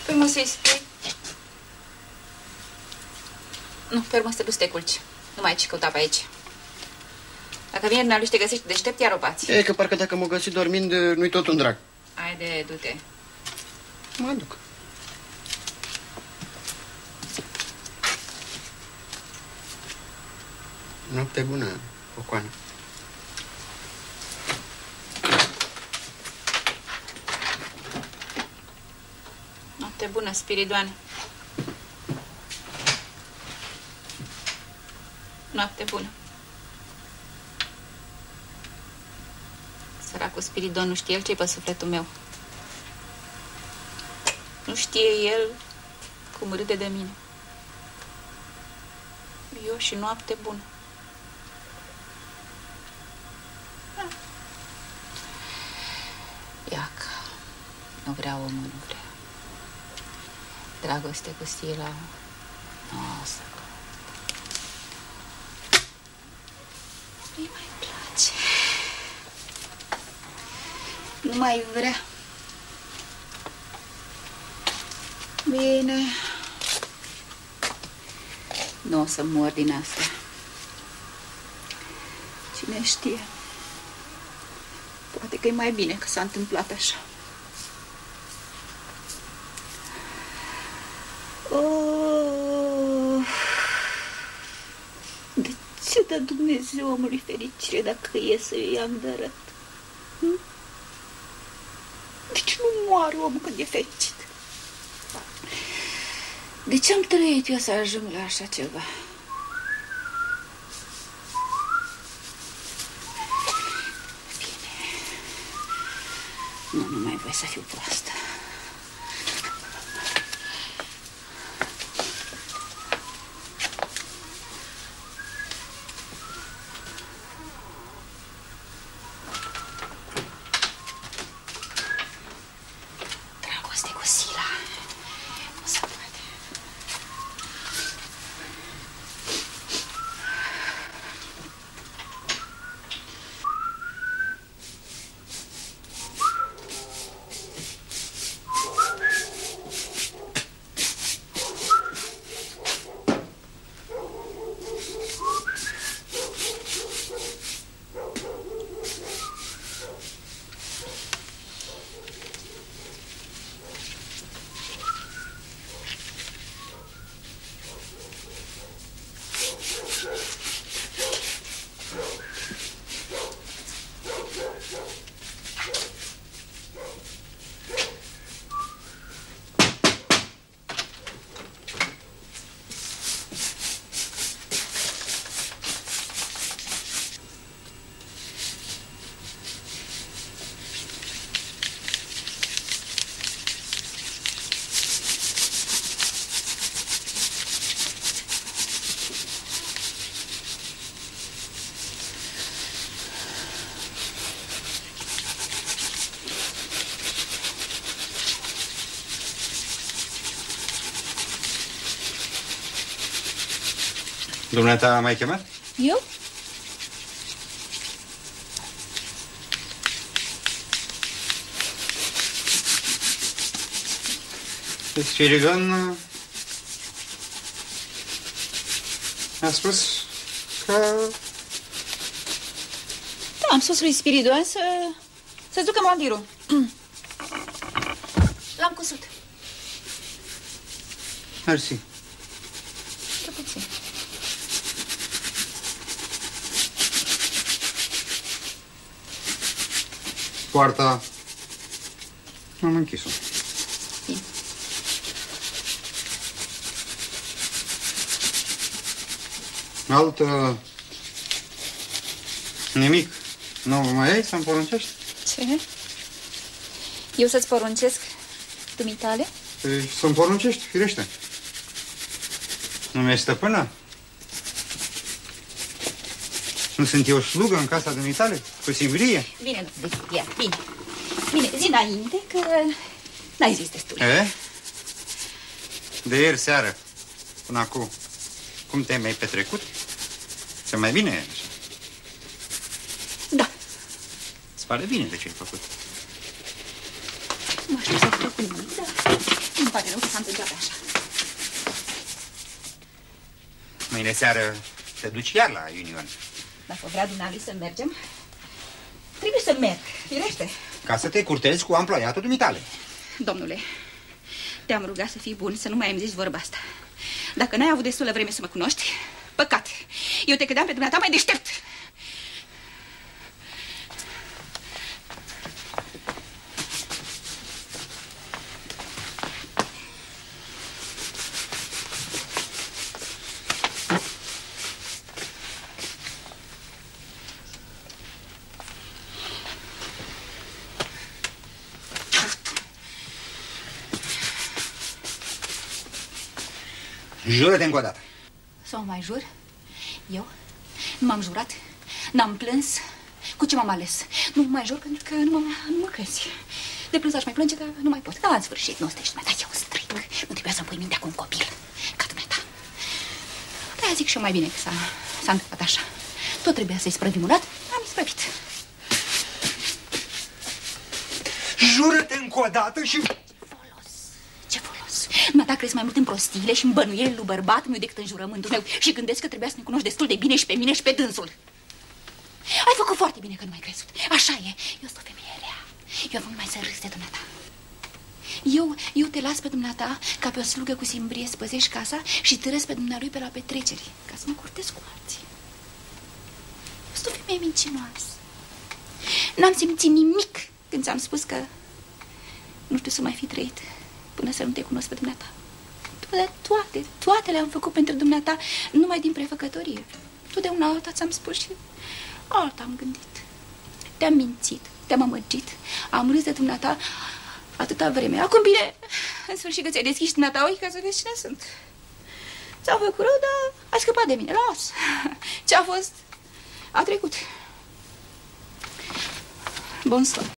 Păi mă să-i spui. Nu, pe urmă să te duci să te culci. Nu mai ai ce căuta pe aici. Dacă vine dumnealui și te găsești deștept, iar o bați. E că parcă dacă m-o găsi dormind, nu-i tot un drag. Haide, du-te. Mă duc. Noapte bună, Cocoană. Noapte bună, Spiridoane. Noapte bună. Săracul Spiridon nu știe el ce-i pe sufletul meu. Nu știe el cum râde de mine. Eu și noapte bună. Iaca, nu vrea omul, nu vrea. Dragoste cu Sila, nu o să. Nu-i mai place. Nu mai vrea. Bine. Nu o să mor din asta. Cine știe. Poate că e mai bine că s-a întâmplat așa. Oh. De ce dă Dumnezeu omului fericire dacă e să-i ia-mi de răt? De ce nu moare omul când e fericit? De ce am trăit eu să ajung la așa ceva? Bine. Nu mai voi să fiu proastă. Dragoste cu Sila. Nu se poate. Dumneata m-ai chemat? Eu? Spiridon a spus că... Da, am spus lui Spiridon să-ți ducă mondirul. L-am cusut. Mersi. Ce puțin. Poarta am închis-o. Bine. Altă... Nimic. Nu mai ai să-mi poruncești? Ce? Eu să-ți poruncesc dumitale? Păi să-mi poruncești, firește. Nu mi-e stăpână? Nu sunt eu slugă în casa dumitale? Cu singrie? Bine, bine, bine. Bine, zi înainte că n-ai zis destul. E? De ieri seară până acum, cum te-ai mai petrecut? Ți-e mai bine așa? Da. Îți pare bine de ce ai făcut? Nu știu să fac nimic, dar îmi pare rău că s-a întâmplat așa. Mâine seară te duci iar la Union. Dacă vrea dumnealui să mergem, trebuie să merg, firește. Ca să te curtezi cu amploiatul dumitale. Domnule, te-am rugat să fii bun, să nu mai îmi zici vorba asta. Dacă n-ai avut destulă vreme să mă cunoști, păcat. Eu te credeam pe dumneata mai deștept. Jură-te încă o dată. Să mă mai jur? Eu? Nu m-am jurat? N-am plâns? Cu ce m-am ales? Nu mă mai jur pentru că nu mă crezi. De plâns aș mai plânge, dar nu mai pot. Da, în sfârșit, nu stai dumneata, eu stric. Nu trebuia să-mi pui mintea cu un copil ca dumneata. De-aia zic și eu mai bine că s-a întâmplat așa. Tot trebuia să-i sprăvim un dat, am sprăvit. Jură-te încă o dată și... Ce folos? Dumneata crezi mai mult în prostiile și în bănuielile lui bărbatul meu decât în jurământul meu și gândesc că trebuia să ne cunoști destul de bine și pe mine și pe dânsul. Ai făcut foarte bine că nu m-ai crezut. Așa e. Eu sunt o femeie rea. Eu am numai să râs de dumneata. Eu te las pe dumneata ca pe o slugă cu simbrie să păzești casa și târăsc pe dumnealui pe la petreceri ca să mă curtez cu alții. Eu sunt o femeie mincinoasă. N-am simțit nimic când ți-am spus că nu știu să mai fi trăit până să nu te cunosc pe dumneata. Toate le-am făcut pentru dumneata numai din prefăcătorie. Tu de una alta ți-am spus și alta am gândit. Te-am mințit, te-am amăgit, am râs de dumneata atâta vreme. Acum bine, în sfârșit că ți-ai deschis dumneata ochii ca să vezi cine sunt. Ți-au făcut rău, dar ai scăpat de mine, las. Ce-a fost, a trecut. Bun somn.